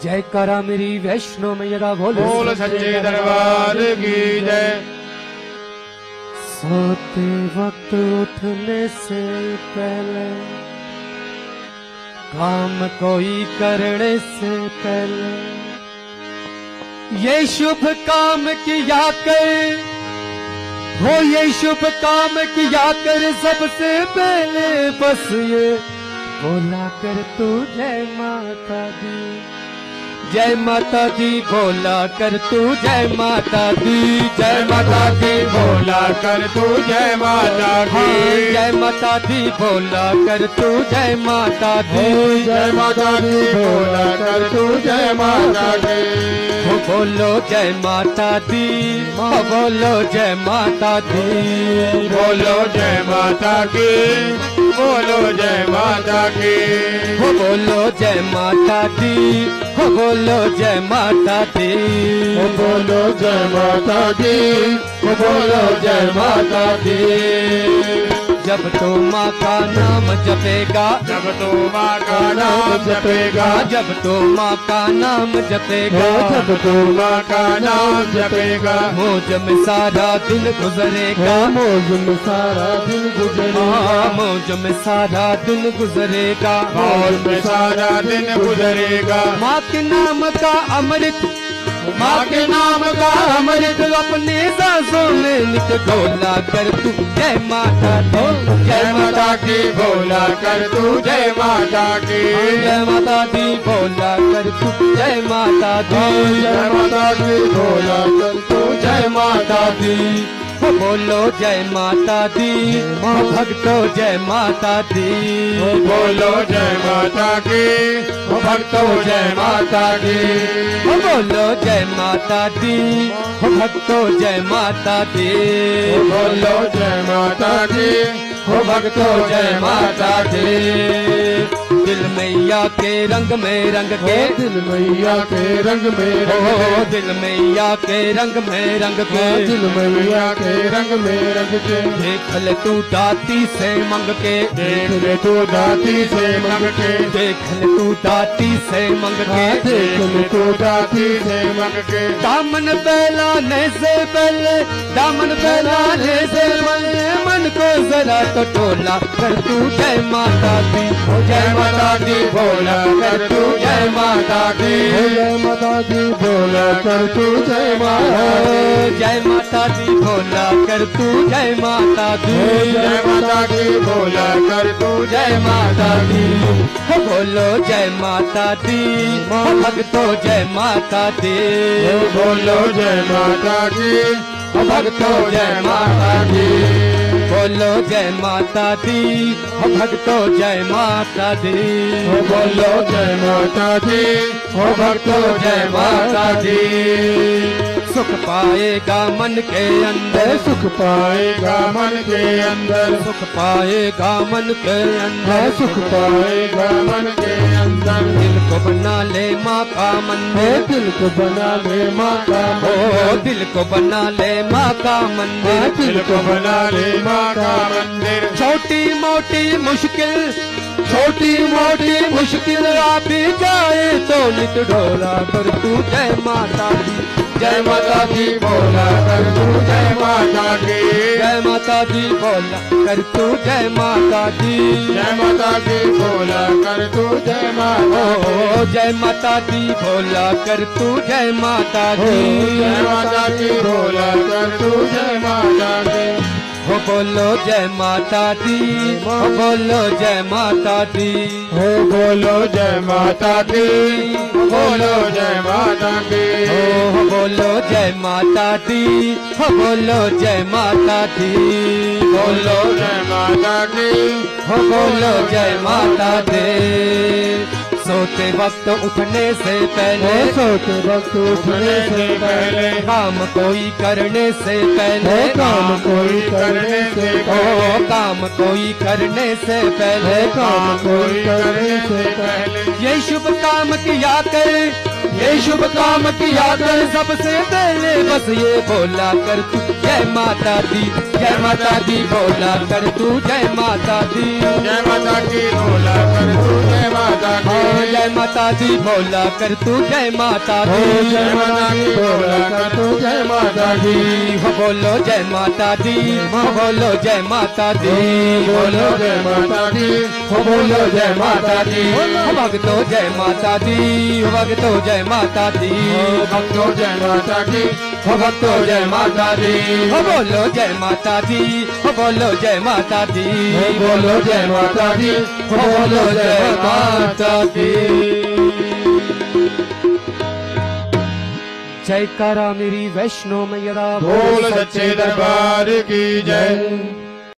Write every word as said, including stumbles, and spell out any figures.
जयकारा मेरी वैष्णो मैया बोल बोल सच्चे दरबार की जय। सोते वक्त उठने से पहले, काम कोई करने से पहले, ये शुभ काम किया कर, हो ये शुभ काम किया कर सबसे पहले, बस ये बोला कर तू जय माता दी, जय माता दी बोला कर तू जय माता दी, जय माता दी बोला कर तू जय माता दी, जय माता दी बोला कर तू जय माता दी, जय माता दी बोला कर तू जय माता दी। हो बोलो जय माता दी, हो बोलो जय माता दी, बोलो जय माता की, बोलो जय माता की, हो बोलो जय माता दी, हो बोलो जय माता दी, हो बोलो जय माता की, हो बोलो जय माता दी। जब तो माँ का नाम जपेगा, जब तो माँ का नाम जपेगा, जब तो माँ का नाम जपेगा, जब तो माँ का नाम जपेगा, मौज में सारा दिन गुजरेगा, मौज में सारा दिन गुजरेगा, मौज में सारा दिन गुजरेगा, मौज में सारा दिन गुजरेगा। माँ के नाम का अमृत, माँ के नाम का अमृत अपने सांसों में नित घोला कर तू जय माता दी, जय माता की बोला कर तू जय माता की, जय माता दी बोला कर तू जय माता दी, जय माता की बोला कर तू जय माता दी। हो बोलो जय माता दी, हो भक्तो जय माता दी, बोलो जय माता की, हो भक्तो जय माता की, हो बोलो जय माता दी, हो भक्तो जय माता दी, बोलो जय माता की, हो भक्तो जय माता की। दिल मैया के रंग में रंग के, दिल मैया के रंग में रंग ओ दिल मैया के रंग में रंग के, दिल मैया के रंग में रंग के, देख ले तू दाती से मंग के, देख ले तू दाती से मंग के, देख ले तू दाती से मंग के, देख ले तू दाती से मंग के। दामन फैलाने से पहले, दामन फैलाने से पहले मन को जरा तो टोला कर तू जय माता दी, जय माता दी बोला कर तू जय माता दी, जय माता दी बोला कर तू जय माता दी, जय माता दी बोला कर तू जय माता दी, जय माता दी बोला कर तू जय माता दी। हो बोलो जय माता दी, हो भक्तो जय माता दी, बोलो जय माता की, हो भक्तो जय माता की, बोलो जय माता दी, हो भक्तो जय माता दी, बोलो जय माता की, हो भक्तो जय माता दी। सुख पाएगा मन के अंदर, सुख पाएगा मन के अंदर, सुख पाएगा मन के अंदर, सुख पाएगा मन के अंदर। दिल को बना ले माँ का मंदिर, दिल को बना ले माँ का ओ दिल को बना ले माँ का मंदिर, दिल को बना ले माँ का मंदिर। छोटी मोटी मुश्किल, छोटी मोटी मुश्किल आ भी जाए तो नित डोला कर तू जय माता दी, जय माता दी बोला कर तू जय माता की, जय माता दी बोला कर तू जय माता दी, जय माता दी बोला कर तू जय माता ओ जय माता दी बोला कर तू जय माता दी, जय माता दी बोला कर तू जय माता दी। हो बोलो जय माता दी, हो बोलो जय माता दी, हो बोलो जय माता दी, बोलो जय माता दी, हो बोलो जय माता दी, हो बोलो जय माता दी, बोलो जय माता दी, हो बोलो जय माता दी। सोते वक्त उठने से पहले, सोते वक्त उठने से पहले, काम कोई करने से पहले, काम कोई करने से पहले, ओ काम कोई करने से पहले, काम कोई करने से पहले, ये शुभ काम किया कर, ये शुभ काम किया कर सबसे पहले, बस ये बोला कर तू जय माता दी, जय माता दी बोला कर तू जय माता दी, जय माता की बोला कर तू जय माता माता दी हाँ जय माता दी बोला कर तू जय माता हो दी जय माता दी बोला कर तू जय माता दी हो बोलो जय माता दी हो बोलो जय माता दी बोलो जय माता दी हो बोलो जय माता दी हो भक्तो जय माता दी हो भक्तो जय माता दी हो भक्तो जय माता दी हो भक्तो जय माता दी हो बोलो जय माता दी हो बोलो जय माता दी हो बोलो जय माता दी हो बोलो जय माता दी जयकारा मेरी वैष्णो मैया बोल सच्चे दरबार की जय।